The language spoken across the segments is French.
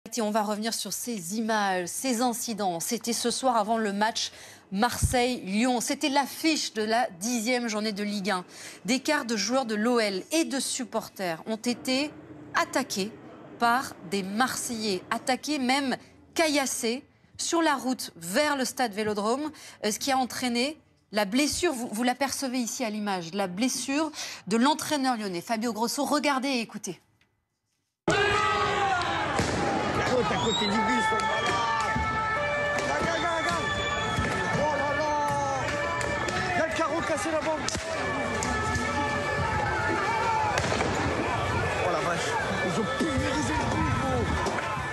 Et on va revenir sur ces images, ces incidents. C'était ce soir avant le match Marseille-Lyon. C'était l'affiche de la 10e journée de Ligue 1. Des quarts de joueurs de l'OL et de supporters ont été attaqués par des Marseillais. Attaqués, même caillassés, sur la route vers le stade Vélodrome. Ce qui a entraîné la blessure, vous l'apercevez ici à l'image, la blessure de l'entraîneur lyonnais, Fabio Grosso. Regardez et écoutez. À côté du bus, voilà. Regarde. Oh là là. Il y a le carreau cassé là-bas. Oh la vache. Ils ont pulvérisé le truc, gros.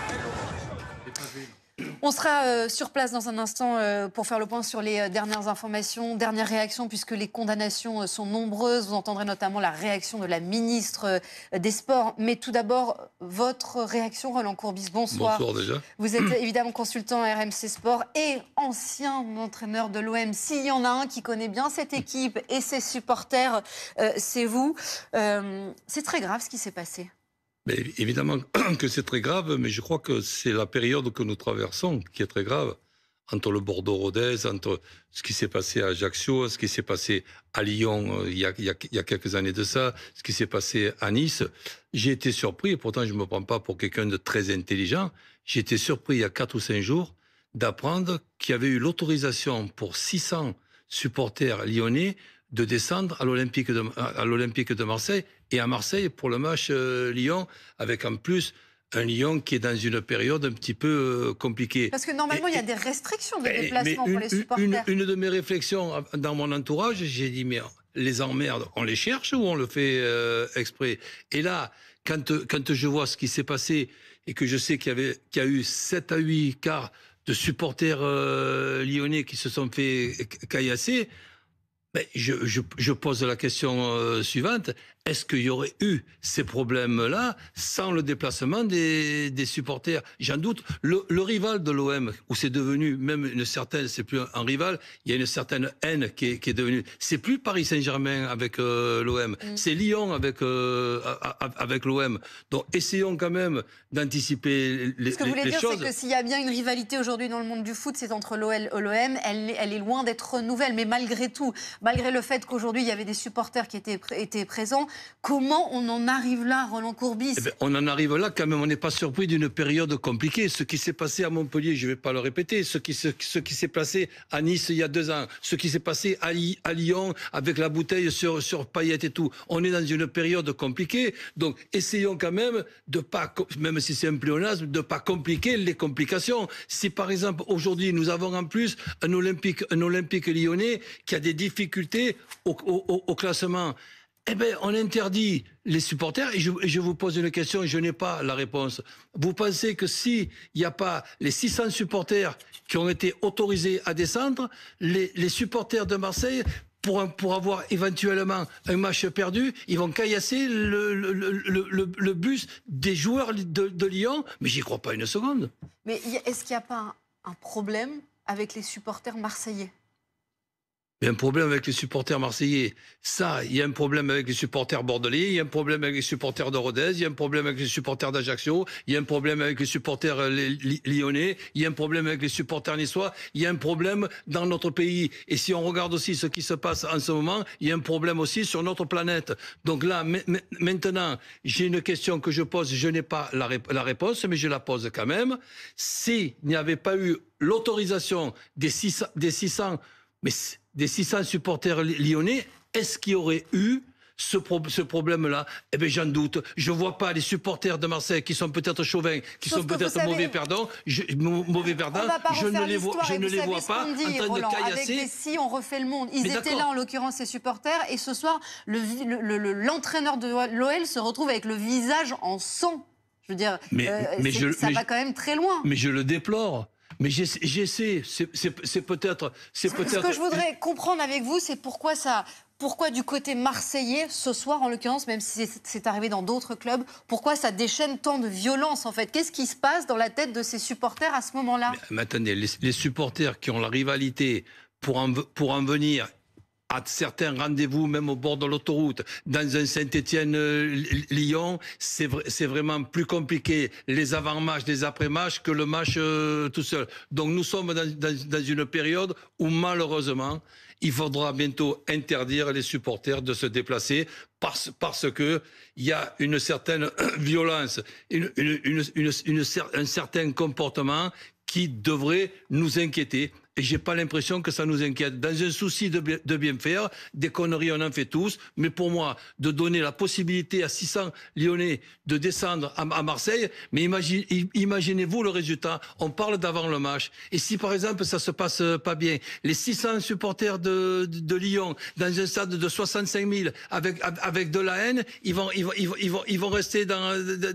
On sera sur place dans un instant pour faire le point sur les dernières informations, dernières réactions, puisque les condamnations sont nombreuses. Vous entendrez notamment la réaction de la ministre des Sports. Mais tout d'abord, votre réaction, Roland Courbis. Bonsoir. Bonsoir déjà. Vous êtes évidemment consultant à RMC Sport et ancien entraîneur de l'OM. S'il y en a un qui connaît bien cette équipe et ses supporters, c'est vous. C'est très grave ce qui s'est passé. Mais évidemment que c'est très grave, mais je crois que c'est la période que nous traversons qui est très grave. Entre le Bordeaux-Rodez, entre ce qui s'est passé à Ajaccio, ce qui s'est passé à Lyon il y a quelques années de ça, ce qui s'est passé à Nice. J'ai été surpris, et pourtant je ne me prends pas pour quelqu'un de très intelligent, j'ai été surpris il y a 4 ou 5 jours d'apprendre qu'il y avait eu l'autorisation pour 600 supporters lyonnais de descendre à l'Olympique de Marseille, et à Marseille pour le match Lyon, avec en plus un Lyon qui est dans une période un petit peu compliquée. Parce que normalement, il y a des restrictions de déplacement pour les supporters. Une de mes réflexions dans mon entourage, j'ai dit, mais les emmerdes, on les cherche ou on le fait exprès? Et là, quand je vois ce qui s'est passé et que je sais qu'il y a eu 7 à 8 quarts de supporters lyonnais qui se sont fait caillasser, mais je pose la question suivante. Est-ce qu'il y aurait eu ces problèmes-là sans le déplacement des supporters? J'en doute. Le rival de l'OM, où c'est devenu même une certaine, c'est plus un rival, il y a une certaine haine qui est devenue. C'est plus Paris Saint-Germain avec l'OM, c'est Lyon avec l'OM. Donc essayons quand même d'anticiper les choses. Ce que vous voulez dire, c'est que s'il y a bien une rivalité aujourd'hui dans le monde du foot, c'est entre l'OL et l'OM. Elle est loin d'être nouvelle, mais malgré tout, malgré le fait qu'aujourd'hui il y avait des supporters qui étaient présents, comment on en arrive là, Roland Courbis? Eh bien, on en arrive là quand même, on n'est pas surpris d'une période compliquée. Ce qui s'est passé à Montpellier, je ne vais pas le répéter, ce qui s'est passé à Nice il y a 2 ans, ce qui s'est passé à Lyon avec la bouteille sur Payet et tout. On est dans une période compliquée, donc essayons quand même de pas, même si c'est un pléonasme, de pas compliquer les complications. Si par exemple aujourd'hui nous avons en plus un Olympique lyonnais qui a des difficultés au classement, eh bien, on interdit les supporters, et je vous pose une question et je n'ai pas la réponse. Vous pensez que s'il n'y a pas les 600 supporters qui ont été autorisés à descendre, les supporters de Marseille, pour avoir éventuellement un match perdu, ils vont caillasser le bus des joueurs de Lyon? Mais j'y crois pas une seconde. Mais est-ce qu'il n'y a pas un problème avec les supporters marseillais? Il y a un problème avec les supporters marseillais. Ça, il y a un problème avec les supporters bordelais, il y a un problème avec les supporters de Rodez, il y a un problème avec les supporters d'Ajaccio, il y a un problème avec les supporters lyonnais, il y a un problème avec les supporters niçois, il y a un problème dans notre pays. Et si on regarde aussi ce qui se passe en ce moment, il y a un problème aussi sur notre planète. Donc là, maintenant, j'ai une question que je pose, je n'ai pas la réponse, mais je la pose quand même. S'il n'y avait pas eu l'autorisation des 600 supporters lyonnais, est-ce qu'il y aurait eu ce problème-là? Eh bien, j'en doute. Je ne vois pas les supporters de Marseille qui sont peut-être chauvins, qui sont peut-être mauvais perdants. Je ne les vois pas en train de caillasser. Avec les si, on refait le monde. Ils étaient là, en l'occurrence, ces supporters. Et ce soir, l'entraîneur de l'OL se retrouve avec le visage en sang. Je veux dire, ça va quand même très loin. Mais je le déplore. Mais j'essaie, c'est peut-être... Ce que je voudrais comprendre avec vous, c'est pourquoi du côté marseillais, ce soir en l'occurrence, même si c'est arrivé dans d'autres clubs, pourquoi ça déchaîne tant de violence en fait? Qu'est-ce qui se passe dans la tête de ces supporters à ce moment-là? Mais attendez, les supporters qui ont la rivalité pour en venir à certains rendez-vous, même au bord de l'autoroute, dans un Saint-Étienne-Lyon, c'est vraiment plus compliqué les avant-matchs, les après-matchs que le match tout seul. Donc nous sommes dans une période où malheureusement, il faudra bientôt interdire les supporters de se déplacer parce que il y a une certaine violence, un certain comportement qui devrait nous inquiéter. Et j'ai pas l'impression que ça nous inquiète. Dans un souci de bien faire, des conneries on en fait tous, mais pour moi, de donner la possibilité à 600 Lyonnais de descendre à Marseille, mais imaginez-vous le résultat. On parle d'avant le match. Et si par exemple ça se passe pas bien, les 600 supporters de Lyon dans un stade de 65 000 avec de la haine, ils vont rester dans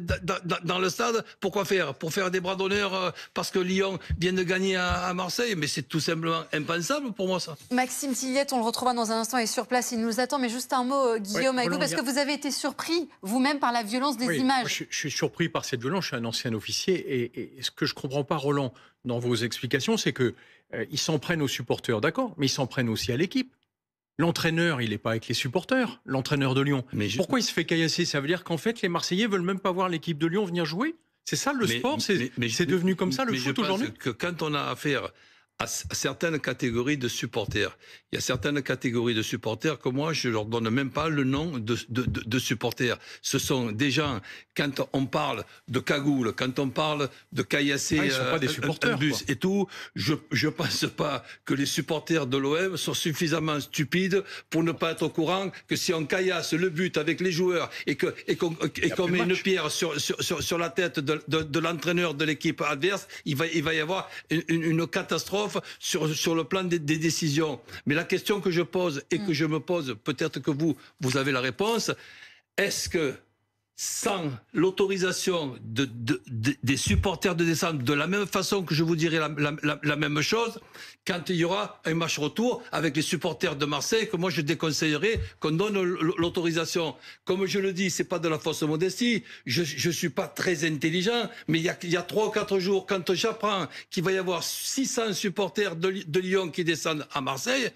le stade. Pourquoi faire? Pour faire des bras d'honneur parce que Lyon vient de gagner à Marseille, mais c'est tout simplement impensable pour moi ça. Maxime Tilliette, on le retrouvera dans un instant, il est sur place, il nous attend. Mais juste un mot, Guillaume, avec vous, parce que vous avez été surpris vous-même par la violence des images. Moi, je suis surpris par cette violence, je suis un ancien officier. Et ce que je ne comprends pas, Roland, dans vos explications, c'est qu'ils s'en prennent aux supporters, d'accord, mais ils s'en prennent aussi à l'équipe. L'entraîneur, il n'est pas avec les supporters, l'entraîneur de Lyon. Pourquoi il se fait caillasser? Ça veut dire qu'en fait, les Marseillais ne veulent même pas voir l'équipe de Lyon venir jouer? C'est ça le sport? C'est devenu comme ça le foot aujourd'hui? Je pense que quand on a affaire à certaines catégories de supporters. Il y a certaines catégories de supporters que moi, je leur donne même pas le nom de supporters. Ce sont des gens, quand on parle de cagoule, quand on parle de caillasser un bus et tout, je pense pas que les supporters de l'OM sont suffisamment stupides pour ne pas être au courant que si on caillasse le but avec les joueurs et qu'on met une pierre sur la tête de l'entraîneur de l'équipe adverse, il va y avoir une catastrophe sur le plan des décisions. Mais la question que je pose et que je me pose, peut-être que vous avez la réponse, est-ce que sans l'autorisation des supporters de descendre, de la même façon que je vous dirai la même chose, quand il y aura un match retour avec les supporters de Marseille, que moi je déconseillerais qu'on donne l'autorisation. Comme je le dis, c'est pas de la fausse modestie, je suis pas très intelligent, mais il y a 3 ou 4 jours, quand j'apprends qu'il va y avoir 600 supporters de Lyon qui descendent à Marseille,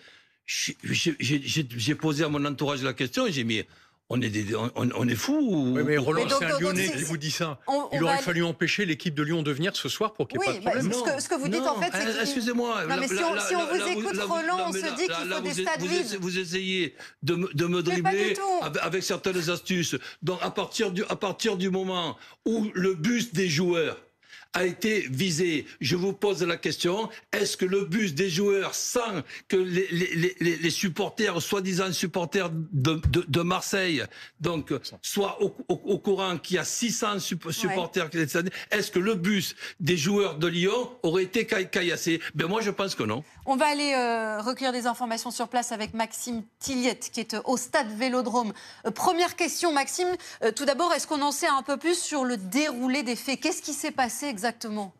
j'ai posé à mon entourage la question et j'ai mis... On est fous. Oui, mais Roland, c'est un Lyonnais qui vous dit ça. Il aurait fallu empêcher l'équipe de Lyon de venir ce soir pour qu'il n'y ait pas de problème. Ce que vous dites en fait, c'est excusez-moi. Non, mais si on vous écoute, Roland, on se dit qu'il faut des stades vides. Vous essayez de me dribbler avec certaines astuces. Donc à partir du moment où le bus des joueurs a été visé. Je vous pose la question, est-ce que le bus des joueurs, sans que les supporters, soi-disant supporters de Marseille, donc, soient au courant qu'il y a 600 supporters, est-ce que le bus des joueurs de Lyon aurait été caillassé? Ben moi, je pense que non. On va aller recueillir des informations sur place avec Maxime Tilliette, qui est au stade Vélodrome. Première question, Maxime. Tout d'abord, est-ce qu'on en sait un peu plus sur le déroulé des faits? Qu'est-ce qui s'est passé exactement?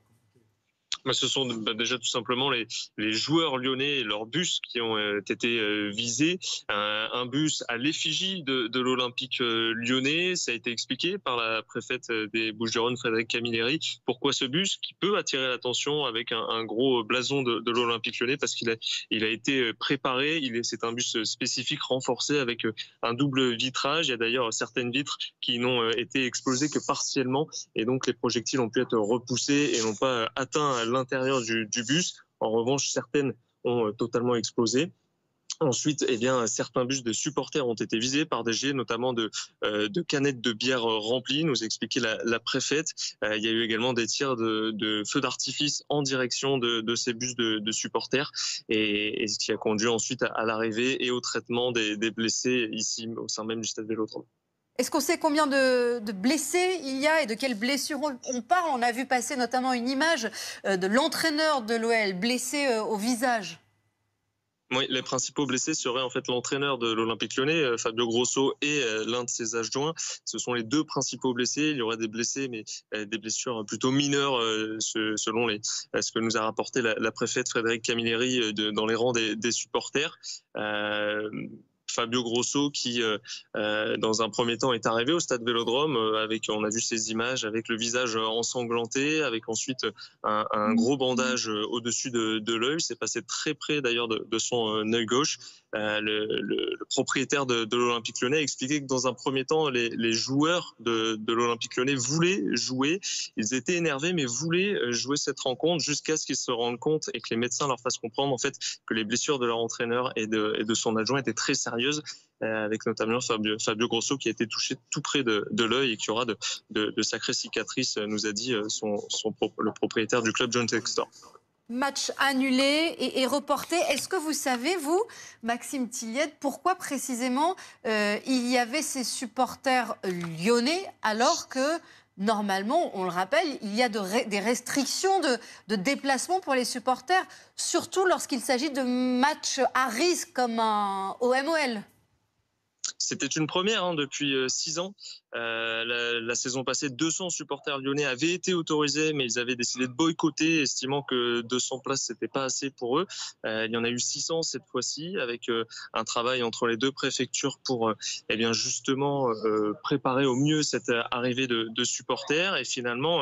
Ce sont déjà tout simplement les joueurs lyonnais et leur bus qui ont été visés. Un bus à l'effigie de l'Olympique lyonnais. Ça a été expliqué par la préfète des Bouches-du-Rhône, Frédéric Camilleri. Pourquoi ce bus qui peut attirer l'attention avec un gros blason de l'Olympique lyonnais? Parce qu'il a été préparé. C'est un bus spécifique renforcé avec un double vitrage. Il y a d'ailleurs certaines vitres qui n'ont été explosées que partiellement. Et donc les projectiles ont pu être repoussés et n'ont pas atteint l'intérieur du bus. En revanche, certaines ont totalement explosé. Ensuite, certains bus de supporters ont été visés par des jets, notamment de canettes de bière remplies, nous expliquait la préfète. Il y a eu également des tirs de feux d'artifice en direction de ces bus de supporters, et ce qui a conduit ensuite à l'arrivée et au traitement des blessés ici au sein même du stade Vélodrome. Est-ce qu'on sait combien de blessés il y a et de quelles blessures on parle? On a vu passer notamment une image de l'entraîneur de l'OL blessé au visage. Oui, les principaux blessés seraient en fait l'entraîneur de l'Olympique lyonnais, Fabio Grosso, et l'un de ses adjoints. Ce sont les deux principaux blessés. Il y aurait des blessés, mais des blessures plutôt mineures, selon ce que nous a rapporté la préfète Frédéric Camilleri dans les rangs des supporters. Fabio Grosso qui, dans un premier temps, est arrivé au stade Vélodrome on a vu ces images avec le visage ensanglanté, avec ensuite un gros bandage au-dessus de l'œil. C'est passé très près d'ailleurs de son œil gauche. le propriétaire de l'Olympique Lyonnais, a expliqué que dans un premier temps, les joueurs de l'Olympique Lyonnais voulaient jouer. Ils étaient énervés, mais voulaient jouer cette rencontre jusqu'à ce qu'ils se rendent compte et que les médecins leur fassent comprendre en fait que les blessures de leur entraîneur et de son adjoint étaient très sérieuses, avec notamment Fabio Grosso qui a été touché tout près de l'œil et qui aura de sacrées cicatrices, nous a dit le propriétaire du club, John Textor. Match annulé et reporté. Est-ce que vous savez, vous, Maxime Tilliette, pourquoi précisément il y avait ces supporters lyonnais alors que normalement, on le rappelle, il y a des restrictions de déplacement pour les supporters, surtout lorsqu'il s'agit de matchs à risque comme un OM-OL? C'était une première depuis 6 ans. La saison passée, 200 supporters lyonnais avaient été autorisés, mais ils avaient décidé de boycotter, estimant que 200 places, c'était pas assez pour eux. Il y en a eu 600 cette fois-ci, avec un travail entre les deux préfectures pour justement préparer au mieux cette arrivée de supporters. Et finalement,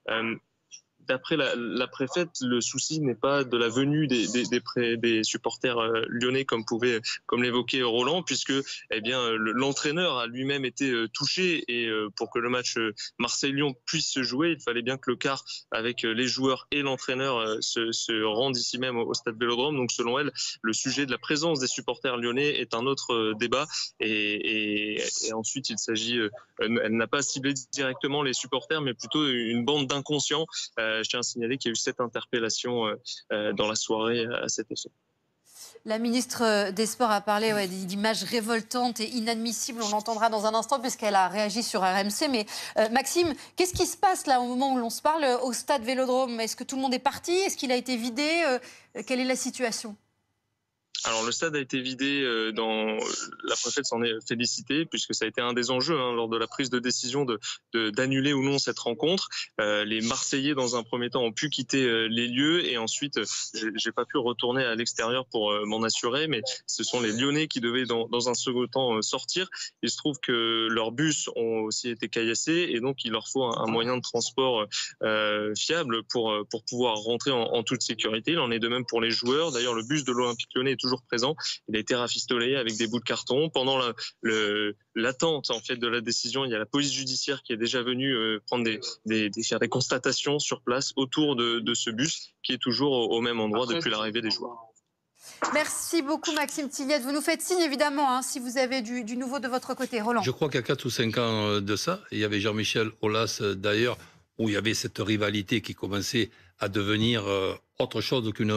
d'après la préfète, le souci n'est pas de la venue des supporters lyonnais comme l'évoquait Roland, puisque l'entraîneur a lui-même été touché et pour que le match Marseille-Lyon puisse se jouer, il fallait bien que le quart avec les joueurs et l'entraîneur se rende ici même au stade Vélodrome. Donc selon elle, le sujet de la présence des supporters lyonnais est un autre débat et ensuite il s'agit, elle n'a pas ciblé directement les supporters mais plutôt une bande d'inconscients. Je tiens à signaler qu'il y a eu 7 interpellations dans la soirée à cet effet. La ministre des Sports a parlé d'images révoltantes et inadmissibles. On l'entendra dans un instant puisqu'elle a réagi sur RMC. Mais Maxime, qu'est-ce qui se passe là au moment où l'on se parle au stade Vélodrome? Est-ce que tout le monde est parti? Est-ce qu'il a été vidé? Quelle est la situation? Alors le stade a été vidé, la préfète s'en est félicitée puisque ça a été un des enjeux lors de la prise de décision d'annuler ou non cette rencontre. Les Marseillais dans un premier temps ont pu quitter les lieux et ensuite j'ai pas pu retourner à l'extérieur pour m'en assurer, mais ce sont les Lyonnais qui devaient dans un second temps sortir. Il se trouve que leurs bus ont aussi été caillassés et donc il leur faut un moyen de transport fiable pour pouvoir rentrer en toute sécurité. Il en est de même pour les joueurs. D'ailleurs le bus de l'Olympique Lyonnais est toujours présent. Il a été rafistolé avec des bouts de carton. Pendant l'attente en fait de la décision, il y a la police judiciaire qui est déjà venue faire des constatations sur place autour de ce bus qui est toujours au même endroit depuis l'arrivée des joueurs. Merci beaucoup Maxime Tilliette. Vous nous faites signe évidemment si vous avez du nouveau de votre côté. Roland. Je crois qu'il y a 4 ou 5 ans de ça, il y avait Jean-Michel Aulas d'ailleurs, où il y avait cette rivalité qui commençait à devenir autre chose qu'une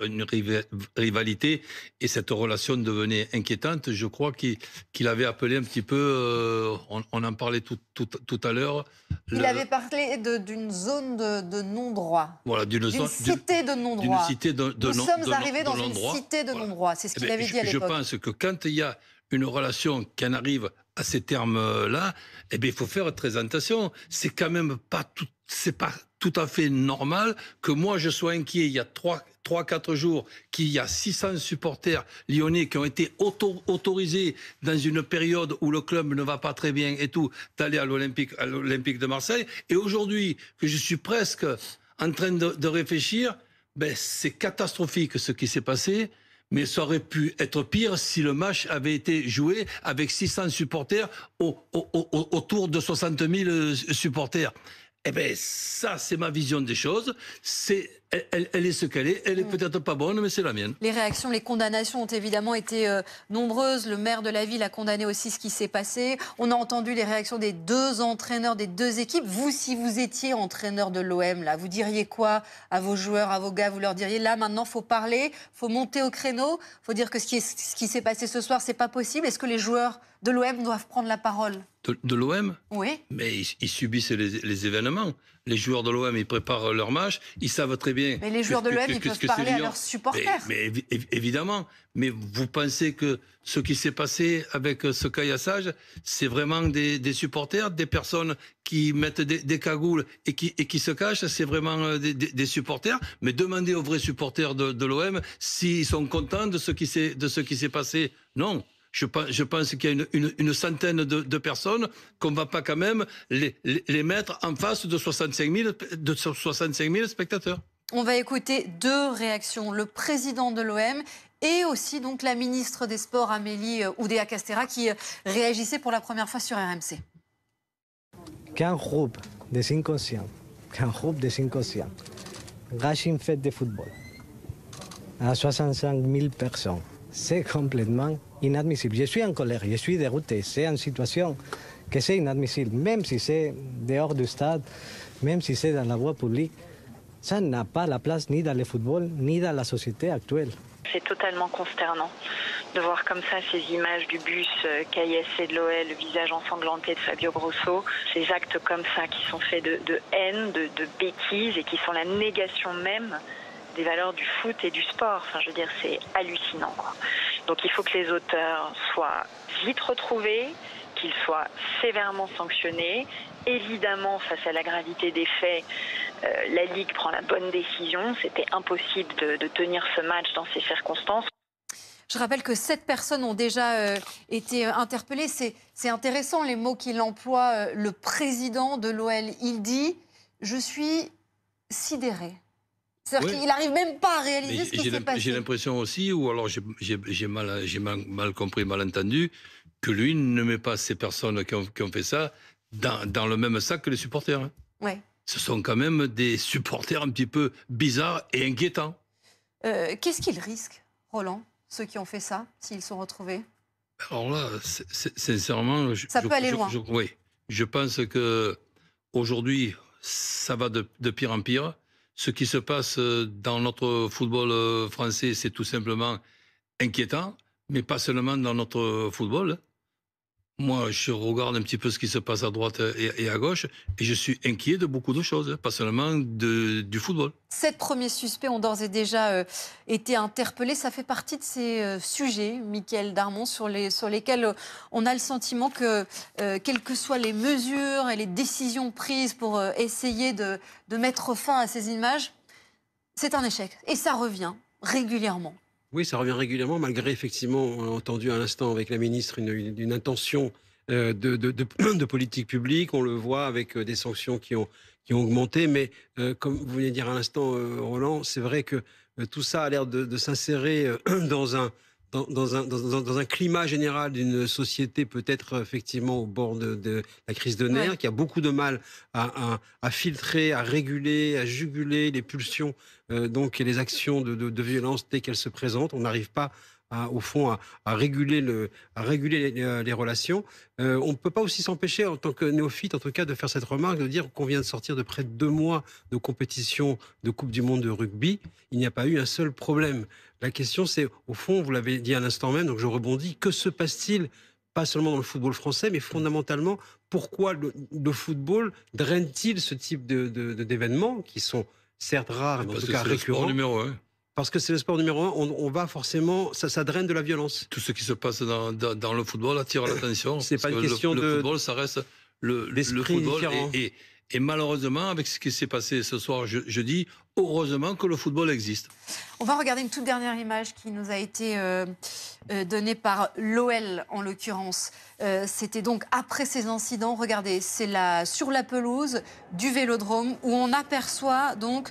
rivalité, et cette relation devenait inquiétante. Je crois qu'il avait appelé un petit peu, on en parlait tout à l'heure. Il avait parlé d'une zone de non-droit. Voilà, d'une cité de non-droit. Nous sommes arrivés dans une cité de non-droit, c'est ce qu'il avait dit à l'époque. Je pense que quand il y a une relation qui en arrive à ces termes-là, il faut faire très attention. C'est quand même pas tout à fait normal que moi je sois inquiet il y a 3-4 jours qu'il y a 600 supporters lyonnais qui ont été autorisés dans une période où le club ne va pas très bien et tout, d'aller à l'Olympique de Marseille. Et aujourd'hui, que je suis presque en train de réfléchir, c'est catastrophique ce qui s'est passé. Mais ça aurait pu être pire si le match avait été joué avec 600 supporters autour de 60 000 supporters. Ça, c'est ma vision des choses. Elle est ce qu'elle est. Elle est peut-être pas bonne, mais c'est la mienne. Les réactions, les condamnations ont évidemment été nombreuses. Le maire de la ville a condamné aussi ce qui s'est passé. On a entendu les réactions des 2 entraîneurs des 2 équipes. Vous, si vous étiez entraîneur de l'OM, là, vous diriez quoi à vos joueurs, à vos gars? Vous leur diriez, là, maintenant, faut parler, faut monter au créneau, faut dire que ce qui s'est passé ce soir, c'est pas possible. Est-ce que les joueurs de l'OM doivent prendre la parole? De l'OM? Oui. Mais ils subissent les événements. Les joueurs de l'OM, ils préparent leur match. Ils savent très bien... Mais les joueurs de l'OM, ils peuvent parler à leurs supporters. Mais évidemment. Mais vous pensez que ce qui s'est passé avec ce caillassage, c'est vraiment des supporters, des personnes qui mettent des cagoules et qui se cachent? C'est vraiment des supporters? Mais demandez aux vrais supporters de l'OM s'ils sont contents de ce qui s'est passé. Non. Je pense qu'il y a une centaine de personnes qu'on ne va pas quand même les mettre en face de 65 000 spectateurs. On va écouter 2 réactions. Le président de l'OM et aussi donc la ministre des Sports, Amélie Oudéa-Castéra, qui réagissait pour la première fois sur RMC. Qu'un groupe des inconscients, gâche une fête de football à 65 000 personnes, c'est complètement inadmissible. Je suis en colère, je suis dégoûté. C'est une situation que c'est inadmissible, même si c'est dehors du stade, même si c'est dans la voie publique. Ça n'a pas la place ni dans le football, ni dans la société actuelle. C'est totalement consternant de voir comme ça ces images du bus KISC de l'OL, le visage ensanglanté de Fabio Grosso, ces actes comme ça qui sont faits de haine, de bêtises et qui sont la négation même des valeurs du foot et du sport. Enfin, je veux dire, c'est hallucinant, quoi. Donc il faut que les auteurs soient vite retrouvés, qu'ils soient sévèrement sanctionnés. Évidemment, face à la gravité des faits, la Ligue prend la bonne décision. C'était impossible de tenir ce match dans ces circonstances. Je rappelle que 7 personnes ont déjà été interpellées. C'est intéressant les mots qu'il emploie, le président de l'OL. Il dit « Je suis sidéré ». C'est-à-dire qu'il n'arrive même pas à réaliser ce qui s'est passé. J'ai l'impression aussi, ou alors j'ai mal compris, mal entendu, que lui ne met pas ces personnes qui ont fait ça dans le même sac que les supporters. Ouais. Ce sont quand même des supporters un petit peu bizarres et inquiétants. Qu'est-ce qu'ils risquent, Roland, ceux qui ont fait ça, s'ils sont retrouvés? Alors là, sincèrement... Ça peut aller loin. Oui, je pense qu'aujourd'hui, ça va de pire en pire. Ce qui se passe dans notre football français, c'est tout simplement inquiétant, mais pas seulement dans notre football. Moi, je regarde un petit peu ce qui se passe à droite et à gauche, et je suis inquiet de beaucoup de choses, pas seulement du football. 7 premiers suspects ont d'ores et déjà été interpellés. Ça fait partie de ces sujets, Mickaël Darmon, sur lesquels on a le sentiment que, quelles que soient les mesures et les décisions prises pour essayer de mettre fin à ces images, c'est un échec. Et ça revient régulièrement. Oui, ça revient régulièrement, malgré, effectivement, on a entendu à l'instant avec la ministre une intention de politique publique. On le voit avec des sanctions qui ont augmenté. Mais comme vous venez de dire à l'instant, Roland, c'est vrai que tout ça a l'air de s'insérer dans un climat général d'une société peut-être effectivement au bord de la crise de nerfs, qui a beaucoup de mal à filtrer, à réguler, à juguler les pulsions donc, et les actions de violence dès qu'elles se présentent. On n'arrive pas au fond à réguler les relations. On ne peut pas aussi s'empêcher, en tant que néophyte, en tout cas, de faire cette remarque, de dire qu'on vient de sortir de près de 2 mois de compétition de Coupe du Monde de rugby. Il n'y a pas eu un seul problème. La question, c'est, au fond, vous l'avez dit à l'instant même, donc je rebondis, que se passe-t-il, pas seulement dans le football français, mais fondamentalement, pourquoi le football draine-t-il ce type d'événements, qui sont certes rares, mais en tout cas récurrents? Numéro 1. Parce que c'est le sport numéro 1, on va forcément, ça draine de la violence. Tout ce qui se passe dans le football attire l'attention. C'est pas une question le football, ça reste le football. Et malheureusement, avec ce qui s'est passé ce soir, je dis heureusement que le football existe. On va regarder une toute dernière image qui nous a été donnée par l'OL en l'occurrence. C'était donc après ces incidents. Regardez, c'est sur la pelouse du Vélodrome où on aperçoit donc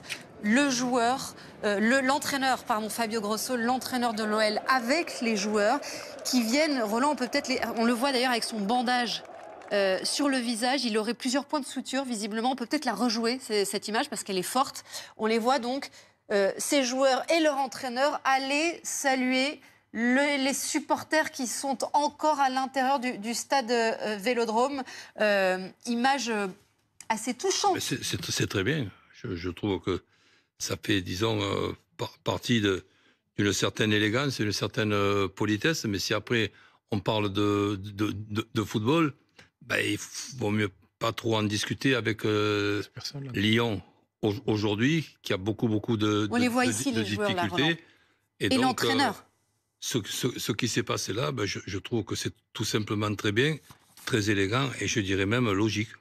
l'entraîneur, Fabio Grosso, l'entraîneur de l'OL, avec les joueurs qui viennent. Roland, on le voit d'ailleurs avec son bandage sur le visage. Il aurait plusieurs points de suture, visiblement. On peut peut-être la rejouer, cette image, parce qu'elle est forte. On les voit donc, ces joueurs et leur entraîneur, aller saluer les supporters qui sont encore à l'intérieur du stade Vélodrome. Image assez touchante. C'est très bien. Je trouve que ça fait, disons, partie d'une certaine élégance, d'une certaine politesse. Mais si après, on parle de football, il vaut mieux pas trop en discuter avec Lyon aujourd'hui, qui a beaucoup de on les voit ici, les joueurs, difficultés. Là, et donc, l'entraîneur. Ce qui s'est passé là, je trouve que c'est tout simplement très bien, très élégant et je dirais même logique.